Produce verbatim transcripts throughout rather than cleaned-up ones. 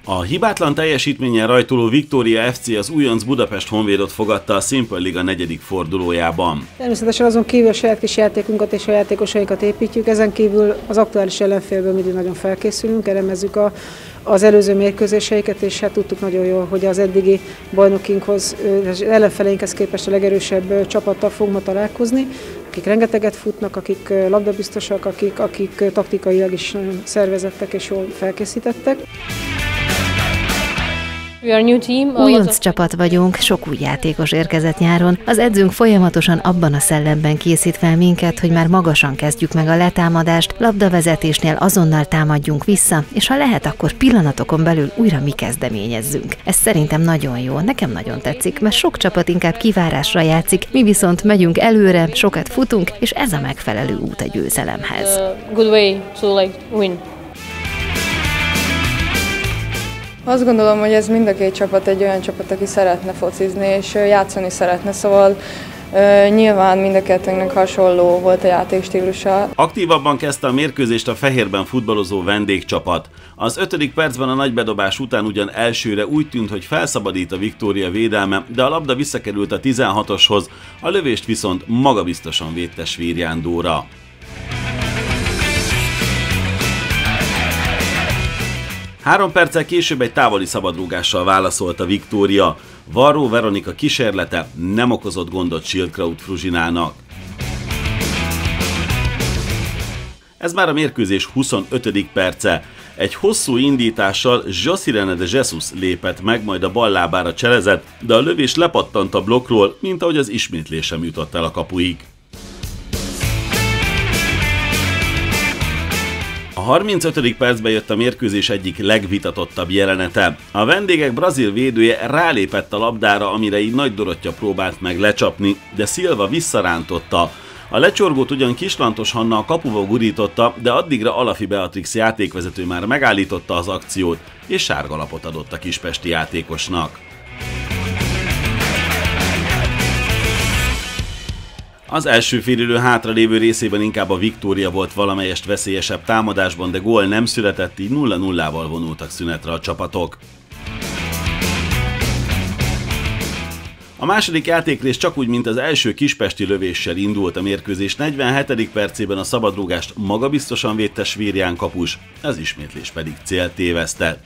A hibátlan teljesítménnyel rajtoló Viktória ef cé az újonc Budapest Honvédot fogadta a Simple Liga negyedik fordulójában. Természetesen azon kívül a saját kis játékunkat és a játékosainkat építjük, ezen kívül az aktuális ellenfélből mindig nagyon felkészülünk, elemezzük a, az előző mérkőzéseiket, és hát tudtuk nagyon jól, hogy az eddigi bajnokinkhoz, az ellenfeleinkhez képest a legerősebb csapattal fogunk ma találkozni, akik rengeteget futnak, akik labdabiztosak, akik, akik taktikailag is nagyon szervezettek és jól felkészítettek. Újonc csapat vagyunk, sok új játékos érkezett nyáron. Az edzőnk folyamatosan abban a szellemben készít fel minket, hogy már magasan kezdjük meg a letámadást, labdavezetésnél azonnal támadjunk vissza, és ha lehet, akkor pillanatokon belül újra mi kezdeményezzünk. Ez szerintem nagyon jó, nekem nagyon tetszik, mert sok csapat inkább kivárásra játszik, mi viszont megyünk előre, sokat futunk, és ez a megfelelő út a győzelemhez. Good way to like win. Azt gondolom, hogy ez mind a két csapat egy olyan csapat, aki szeretne focizni és játszani szeretne, szóval uh, nyilván mind a kettőnknek hasonló volt a játékstílusa. Aktívabban kezdte a mérkőzést a fehérben futballozó vendégcsapat. Az ötödik percben a nagy bedobás után ugyan elsőre úgy tűnt, hogy felszabadít a Viktória védelme, de a labda visszakerült a tizenhatoshoz, a lövést viszont magabiztosan védte Svirján Dóra. Három perccel később egy távoli szabadrúgással válaszolt a Viktória. Varró Veronika kísérlete nem okozott gondot Schildkraut Fruzsinának. Ez már a mérkőzés huszonötödik perce. Egy hosszú indítással Josirene de Jesus lépett meg, majd a bal lábára cselezett, de a lövés lepattant a blokkról, mint ahogy az ismétlés sem jutott el a kapuig. A harmincötödik percben jött a mérkőzés egyik legvitatottabb jelenete. A vendégek brazil védője rálépett a labdára, amire így Nagy Dorottya próbált meg lecsapni, de Silva visszarántotta. A lecsorgót ugyan Kislantos Hanna a kapuba gurította, de addigra Alafi Beatrix játékvezető már megállította az akciót, és sárgalapot adott a kispesti játékosnak. Az első félidő hátralévő részében inkább a Viktória volt valamelyest veszélyesebb támadásban, de gól nem született, így nulla nullával vonultak szünetre a csapatok. A második játékrész csak úgy, mint az első kispesti lövéssel indult a mérkőzés negyvenhetedik percében, a szabadrúgást magabiztosan védte Svirján kapus, az ismétlés pedig célt tévesztett.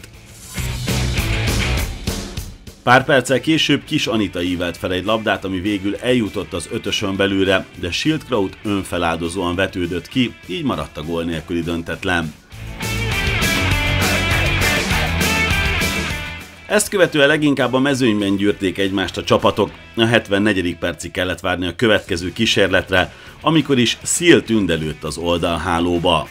Pár perccel később Kis Anita ívelt fel egy labdát, ami végül eljutott az ötösön belülre, de Schildkraut önfeláldozóan vetődött ki, így maradt a gól nélküli döntetlen. Ezt követően leginkább a mezőnyben gyűrték egymást a csapatok, a hetvennegyedik percig kellett várni a következő kísérletre, amikor is Szil tündelőtt az oldalhálóba.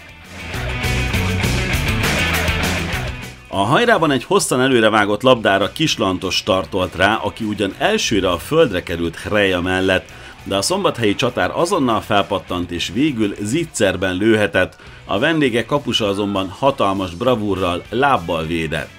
A hajrában egy hosszan előrevágott labdára Kislantos startolt rá, aki ugyan elsőre a földre került Hreja mellett, de a szombathelyi csatár azonnal felpattant és végül zicserben lőhetett, a vendégek kapusa azonban hatalmas bravúrral lábbal védett.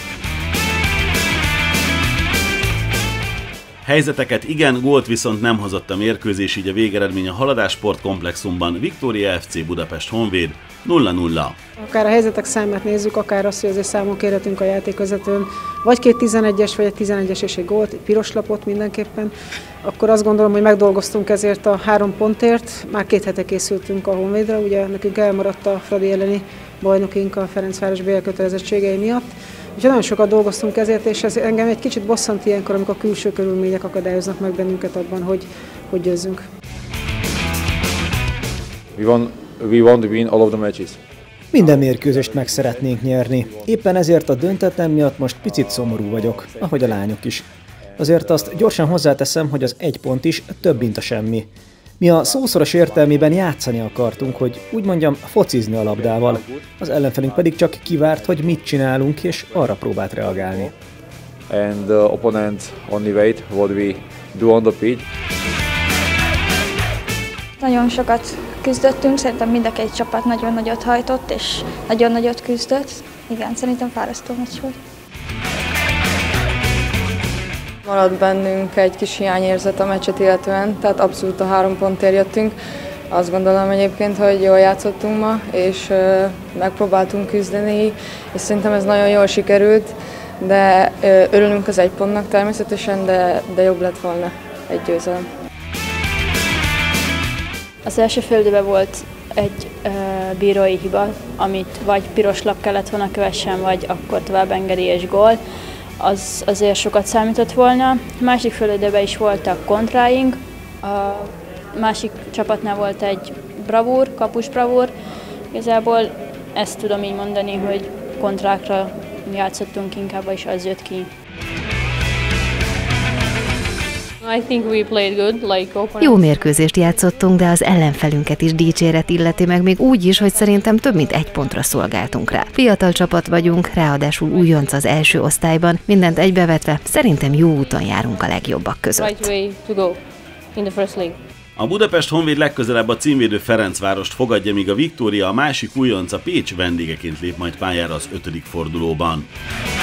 Helyzeteket igen, gólt viszont nem hozott a mérkőzés, így a végeredmény a Haladás sportkomplexumban Viktória ef cé Budapest Honvéd nulla nulla. Akár a helyzetek számát nézzük, akár azt, hogy azért számon kérhetünk a játékvezetőn, vagy két tizenegyes, vagy egy tizenegyes és egy gólt, egy piros lapot mindenképpen, akkor azt gondolom, hogy megdolgoztunk ezért a három pontért. Már két hete készültünk a Honvédra, ugye nekünk elmaradt a Fradi elleni bajnokink a Ferencváros bé el kötelezettségei miatt. Úgyhogy nagyon sokat dolgoztunk ezért, és ez engem egy kicsit bosszant ilyenkor, amikor a külső körülmények akadályoznak meg bennünket abban, hogy, hogy győzzünk. We want, we want to win all of the matches. Minden mérkőzést meg szeretnénk nyerni. Éppen ezért a döntetlen miatt most picit szomorú vagyok, ahogy a lányok is. Azért azt gyorsan hozzáteszem, hogy az egy pont is több, mint a semmi. Mi a szószoros értelmében játszani akartunk, hogy úgy mondjam, focizni a labdával. Az ellenfelünk pedig csak kivárt, hogy mit csinálunk, és arra próbált reagálni. And the opponent only wait what we do on the pitch. Nagyon sokat küzdöttünk, szerintem mind a két csapat nagyon nagyot hajtott, és nagyon nagyot küzdött. Igen, szerintem fárasztó meccs volt. Maradt bennünk egy kis hiányérzet a meccset illetően, tehát abszolút a három pontért jöttünk. Azt gondolom egyébként, hogy jól játszottunk ma, és megpróbáltunk küzdeni, és szerintem ez nagyon jól sikerült, de örülünk az egy pontnak természetesen, de, de jobb lett volna egy győzelem. Az első félidőben volt egy uh, bírói hiba, amit vagy piros lap kellett volna kövessen, vagy akkor tovább engedélyes gól. Az azért sokat számított volna. A másik félidőben is voltak kontráink. A másik csapatnál volt egy bravúr, kapus bravúr. Igazából ezt tudom így mondani, hogy kontrákra játszottunk inkább, és az jött ki. I think we played good, like open. Jó mérkőzést játszottunk, de az ellenfelünket is dicséret illeti meg, még úgy is, hogy szerintem több mint egy pontra szolgáltunk rá. Fiatal csapat vagyunk, ráadásul újonc az első osztályban, mindent egybevetve szerintem jó úton járunk a legjobbak között. Right way to go in the first league. A Budapest Honvéd legközelebb a címvédő Ferencvárost fogadja, míg a Viktória, a másik újonc, a Pécs vendégeként lép majd pályára az ötödik fordulóban.